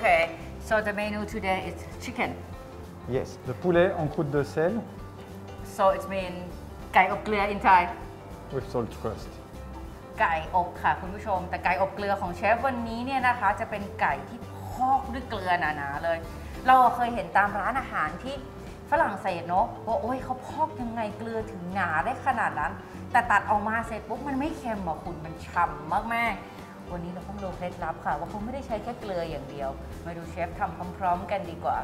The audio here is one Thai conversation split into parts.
Okay, so the menu today is chicken. Yes, the poulet en croûte de sel So it's mean ไก่อบเกลือ in Thai. with salt crust. ไก่อบค่ะคุณผู้ชมแต่ไก่อบเกลือของเชฟวันนี้เนี่ยนะคะจะเป็นไก่ที่พอกด้วยเกลือหนาๆเลย เราเคยเห็นตามร้านอาหารที่ฝรั่งเศสเนาะว่าโอ้ยเขาพอกยังไงเกลือถึงหนาได้ขนาดนั้น แต่ตัดออกมาเสร็จปุ๊บมันไม่เค็มหรอกคุณมันฉ่ำมากๆวันนี้เราต้องรู้เคล็ดลับค่ะว่าเขาไม่ได้ใช้แค่เกลืออย่างเดียวมาดูเชฟทำพร้อมๆกันดีกว่า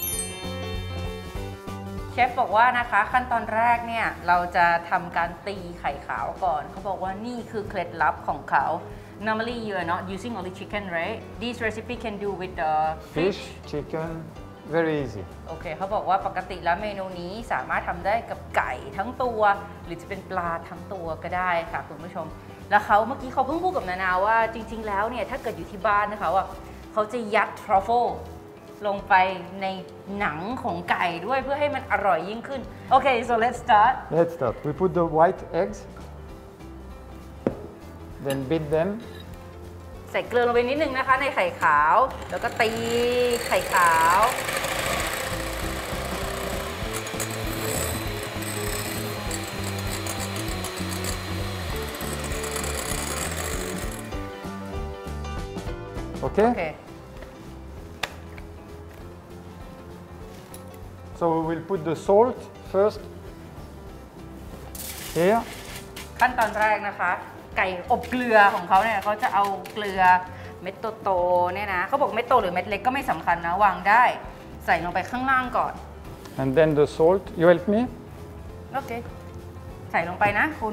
เชฟบอกว่านะคะขั้นตอนแรกเนี่ยเราจะทำการตีไข่ขาวก่อนเขาบอกว่านี่คือเคล็ดลับของเขา Normally you are not using only chicken right This recipe can do with the Fish, chicken, very easy. โอเคเขาบอกว่าปกติแล้วเมนูนี้สามารถทำได้กับไก่ทั้งตัวหรือจะเป็นปลาทั้งตัวก็ได้ค่ะคุณผู้ชมแล้วเขาเมื่อกี้เขาเพิ่งพูดกับนานาว่าจริงๆแล้วเนี่ยถ้าเกิดอยู่ที่บ้านนะคะว่าเขาจะยัดทรัฟเฟิลลงไปในหนังของไก่ด้วยเพื่อให้มันอร่อยยิ่งขึ้นโอเค so let's start Let's start. We put the white eggs, then beat them. ใส่เกลือลงไปนิดนึงนะคะในไข่ขาวแล้วก็ตีไข่ขาว Okay? โอเค So we will put the salt first here. ขั้นตอนแรกนะคะไก่อบเกลือของเขาเนี่ยเขาจะเอาเกลือเม็ดโตๆเนี่ยนะเขาบอกเม็ดโตหรือเม็ดเล็กก็ไม่สำคัญนะวางได้ใส่ลงไปข้างล่างก่อน And then the salt. You help me? โอเคใส่ลงไปนะคุณ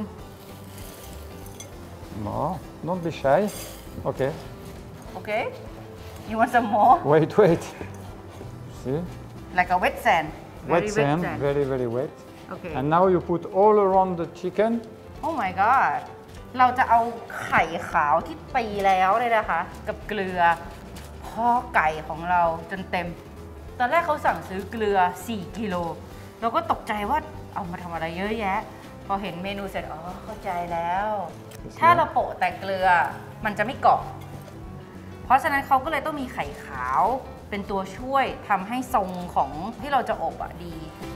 No, don't be shy. Okay. โอเค you want some more Wait, wait. See? like a wet sand Wet sand, very, very wet. Okay. And now you put all around the chicken. Oh my god เราจะเอาไข่ขาวที่ตีแล้วเลยนะคะกับเกลือพอกไก่ของเราจนเต็มตอนแรกเขาสั่งซื้อเกลือ4 กิโลเราก็ตกใจว่าเอามาทำอะไรเยอะแยะพอเห็นเมนูเสร็จอ๋อเข้าใจแล้วถ้าเราโปะแต่เกลือมันจะไม่เกาะเพราะฉะนั้นเขาก็เลยต้องมีไข่ขาวเป็นตัวช่วยทำให้ทรงของที่เราจะอบอะดี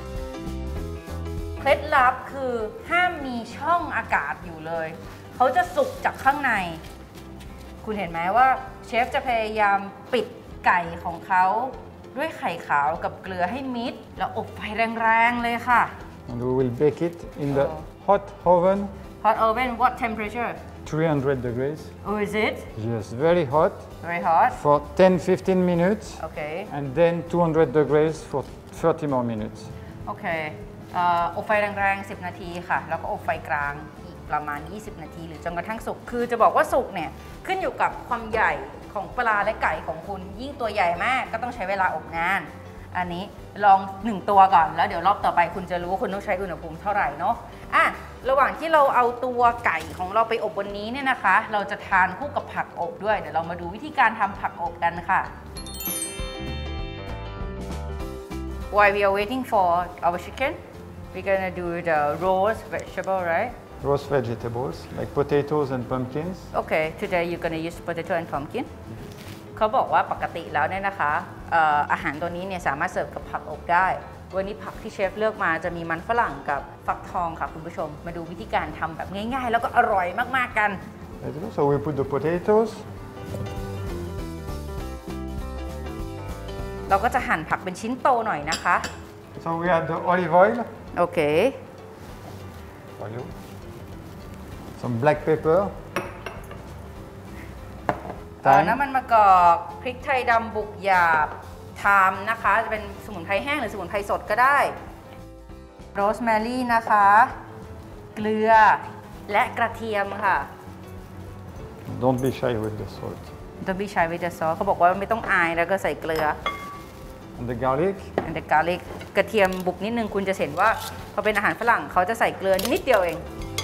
เคล็ดลับคือห้ามมีช่องอากาศอยู่เลยเขาจะสุกจากข้างในคุณเห็นไหมว่าเชฟจะพยายามปิดไก่ของเขาด้วยไข่ขาวกับเกลือให้มิดแล้วอบไฟแรงๆเลยค่ะ And we will bake it in the hot oven. Hot oven what temperature 300 degrees. Oh is it Yes, very hot. very hot For 10-15 minutes. Okay And then 200 degrees for 30 more minutes. โอเคอบไฟแรงๆ10 นาทีค่ะแล้วก็อบไฟกลางอีกประมาณ20 นาทีหรือจนกระทั่งสุกคือจะบอกว่าสุกเนี่ยขึ้นอยู่กับความใหญ่ของปลาและไก่ของคุณยิ่งตัวใหญ่มากก็ต้องใช้เวลาอบนานอันนี้ลอง1 ตัวก่อนแล้วเดี๋ยวรอบต่อไปคุณจะรู้ว่าคุณต้องใช้อุณหภูมิเท่าไหร่เนาะระหว่างที่เราเอาตัวไก่ของเราไปอบวันนี้เนี่ยนะคะเราจะทานคู่กับผักอบด้วยเดี๋ยวเรามาดูวิธีการทำผักอบกันค่ะ While we are waiting for our chicken we're gonna do the roast vegetable right Roast vegetables like potatoes and pumpkins. Okay today you're gonna use potato and pumpkin เขาบอกว่าปกติแล้วเนี่ยนะคะอาหารตัวนี้เนี่ยสามารถเสิร์ฟกับผักอบได้วันนี้ผักที่เชฟเลือกมาจะมีมันฝรั่งกับฟักทองค่ะคุณผู้ชมมาดูวิธีการทำแบบง่ายๆแล้วก็อร่อยมากๆกัน So we put the potatoes. เราก็จะหั่นผักเป็นชิ้นโตหน่อยนะคะ So we add the olive oil. โอเค Some black pepper. น้ำมันมะกอกพริกไทยดำบุกหยาบไทม์นะคะจะเป็นสมุนไพรแห้งหรือสมุนไพรสดก็ได้โรสแมรี่นะคะเกลือและกระเทียมค่ะ Don't be shy with the salt. Don't be shy with the sauce เขาบอกว่าไม่ต้องอายแล้วก็ใส่เกลือ And the garlic. and the garlic กระเทียมบุกนิดนึงคุณจะเห็นว่าพอเป็นอาหารฝรั่งเขาจะใส่เกลือนิดเดียวเอง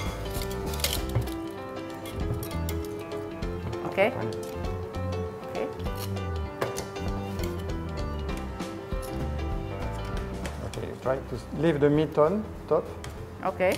โอเค Okay, try to leave the meat on top. โอเค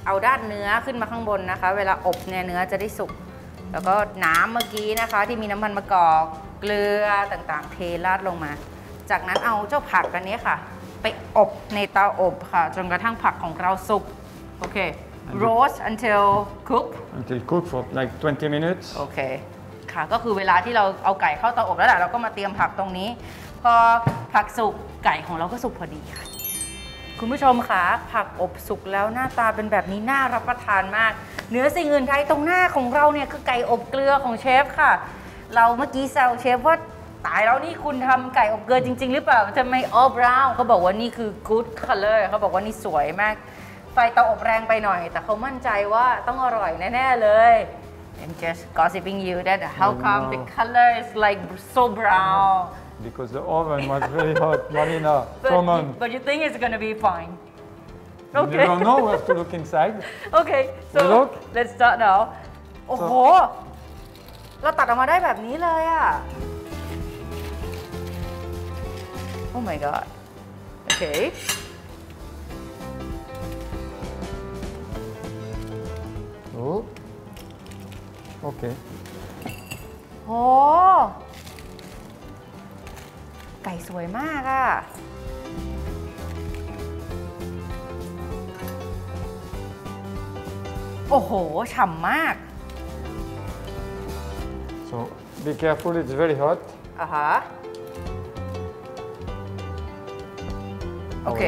เอาด้านเนื้อขึ้นมาข้างบนนะคะเวลาอบเนี่ยเนื้อจะได้สุกแล้วก็น้ำเมื่อกี้นะคะที่มีน้ำมันมะกอกเกลือต่างๆเทราดลงมาจากนั้นเอาเจ้าผักอันนี้ค่ะไปอบในเตาอบค่ะจนกระทั่งผักของเราสุกโอเค roast until cook Until cook for like 20 minutes. โอเคค่ะก็คือเวลาที่เราเอาไก่เข้าเตาอบแล้วแหละเราก็มาเตรียมผักตรงนี้พอผักสุกไก่ของเราก็สุกพอดีค่ะคุณผู้ชมคะผักอบสุกแล้วหน้าตาเป็นแบบนี้น่ารับประทานมากเหนือสิ่งอื่นใดตรงหน้าของเราเนี่ยคือไก่อบเกลือของเชฟค่ะเราเมื่อกี้แซวเชฟว่าตายแล้วนี่คุณทำไก่อบเกลือจริงๆหรือเปล่าทำไมบราวน์เขาบอกว่านี่คือ good color เขาบอกว่านี่สวยมากไฟเตาอบแรงไปหน่อยแต่เขามั่นใจว่าต้องอร่อยแน่ๆเลย I'm just gossiping you that how come the color is like so brown Because the oven was very hot, Marina. Come on. but you think it's gonna be fine You don't know, we have to look inside. Okay so look. let's start now โอ้โหเราตัดออกมาได้แบบนี้เลยอะ Oh my god Okay Oh. Okay. โอ้ไก่สวยมากอะโอ้โหฉ่ำมาก So be careful, it's very hot. อ่ะฮะโอเค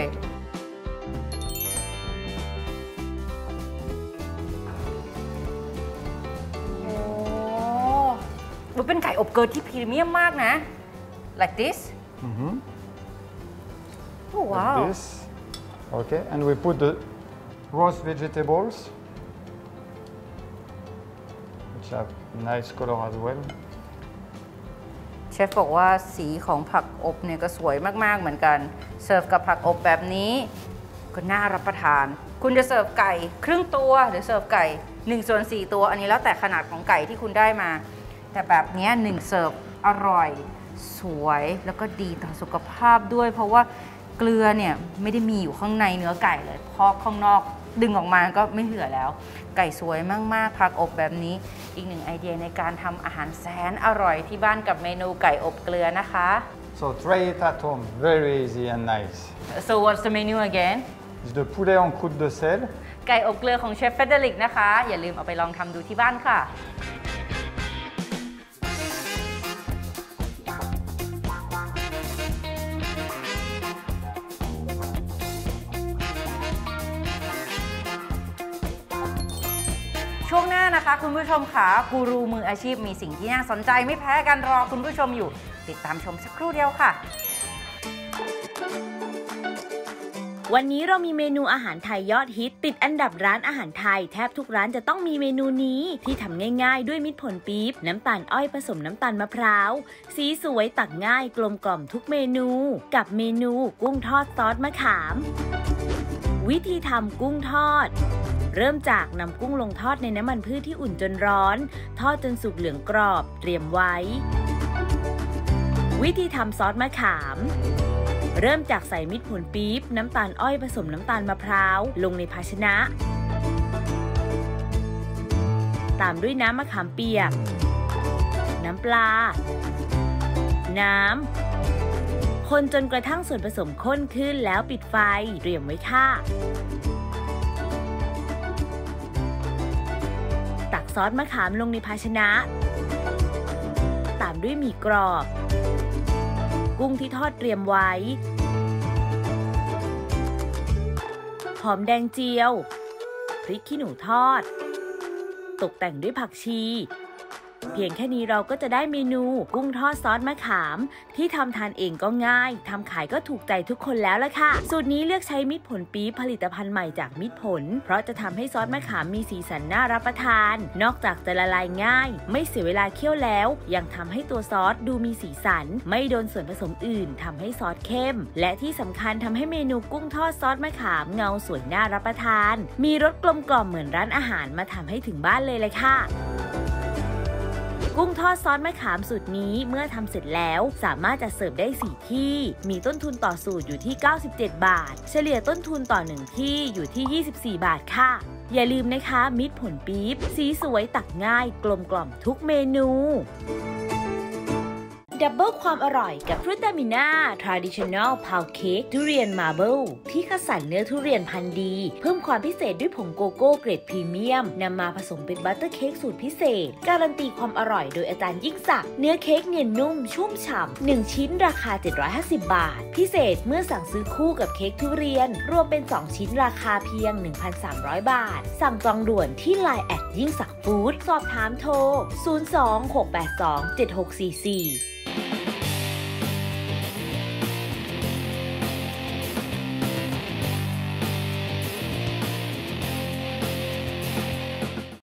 มันเป็นไก่อบเกลือที่พรีเมียมมากนะ like this oh wow Like this. Okay, and we put the roast vegetables, which have nice color as well. เชฟบอกว่าสีของผักอบเนี่ยก็สวยมากๆเหมือนกันเสิร์ฟกับผักอบแบบนี้ก็น่ารับประทานคุณจะเสิร์ฟไก่ครึ่งตัวหรือเสิร์ฟไก่1/4 ตัวอันนี้แล้วแต่ขนาดของไก่ที่คุณได้มาแต่แบบนี้1เสิร์ฟอร่อยสวยแล้วก็ดีต่อสุขภาพด้วยเพราะว่าเกลือเนี่ยไม่ได้มีอยู่ข้างในเนื้อไก่เลยพอข้างนอกดึงออกมาก็ไม่เหลือแล้วไก่สวยมากๆผักอบแบบนี้อีกหนึ่งไอเดียในการทำอาหารแสนอร่อยที่บ้านกับเมนูไก่อบเกลือนะคะ So try it at home, very easy and nice. So what's the menu again It's the poulet en croûte de sel. ไก่อบเกลือของเชฟเฟเดริกนะคะอย่าลืมเอาไปลองทำดูที่บ้านค่ะช่วงหน้านะคะคุณผู้ชมค่ะกูรูมืออาชีพมีสิ่งที่น่าสนใจไม่แพ้กันรอคุณผู้ชมอยู่ติดตามชมสักครู่เดียวค่ะวันนี้เรามีเมนูอาหารไทยยอดฮิตติดอันดับร้านอาหารไทยแทบทุกร้านจะต้องมีเมนูนี้ที่ทำง่ายๆด้วยมิตรผลปี๊บน้ำตาลอ้อยผสมน้ำตาลมะพร้าวสีสวยตักง่ายกลมกล่อมทุกเมนูกับเมนูกุ้งทอดซอสมะขามวิธีทำกุ้งทอดเริ่มจากนำกุ้งลงทอดในน้ำมันพืชที่อุ่นจนร้อนทอดจนสุกเหลืองกรอบเตรียมไว้วิธีทำซอสมะขามเริ่มจากใส่มิตรผลปี๊บน้ำตาลอ้อยผสมน้ำตาลมะพร้าวลงในภาชนะตามด้วยน้ำมะขามเปียกน้ำปลาน้ำคนจนกระทั่งส่วนผสมข้นขึ้นแล้วปิดไฟเตรียมไว้ค่ะตักซอสมะขามลงในภาชนะตามด้วยหมี่กรอบกุ้งที่ทอดเตรียมไว้หอมแดงเจียวพริกขี้หนูทอดตกแต่งด้วยผักชีเพียงแค่นี้เราก็จะได้เมนูกุ้งทอดซอสมะขามที่ทำทานเองก็ง่ายทำขายก็ถูกใจทุกคนแล้วล่ะค่ะสูตรนี้เลือกใช้มิตรผลปี๊บผลิตภัณฑ์ใหม่จากมิตรผลเพราะจะทำให้ซอสมะขามมีสีสันน่ารับประทานนอกจากจะละลายง่ายไม่เสียเวลาเคี่ยวแล้วยังทำให้ตัวซอสดูมีสีสันไม่โดนส่วนผสมอื่นทำให้ซอสเข้มและที่สำคัญทำให้เมนูกุ้งทอดซอสมะขามเงาสวยน่ารับประทานมีรสกลมกล่อมเหมือนร้านอาหารมาทำให้ถึงบ้านเลยค่ะกุ้งทอดซอสมะขามสูตรนี้เมื่อทำเสร็จแล้วสามารถจัดเสิร์ฟได้4ที่มีต้นทุนต่อสูตรอยู่ที่97 บาทเฉลี่ยต้นทุนต่อ1ที่อยู่ที่24 บาทค่ะอย่าลืมนะคะมิตรผลปี๊บสีสวยตักง่ายกลมกล่อมทุกเมนูดับเบิลความอร่อยกับฟรุตตามิน่า Traditional Pound Cake ทุเรียนมาร์เบิลที่คัดสรรเนื้อทุเรียนพันธุ์ดีเพิ่มความพิเศษด้วยผงโกโก้เกรดพรีเมียมนำมาผสมเป็นบัตเตอร์เค้กสูตรพิเศษการันตีความอร่อยโดยอาจารย์ยิ่งศักดิ์เนื้อเค้กเนียนนุ่มชุ่มฉ่ำ1ชิ้นราคา750 บาทพิเศษเมื่อสั่งซื้อคู่กับเค้กทุเรียนรวมเป็น2ชิ้นราคาเพียง 1,300 บาทสั่งจองด่วนที่ LINE@ ยิ่งศักดิ์ฟู้ดสอบถามโทร 026827644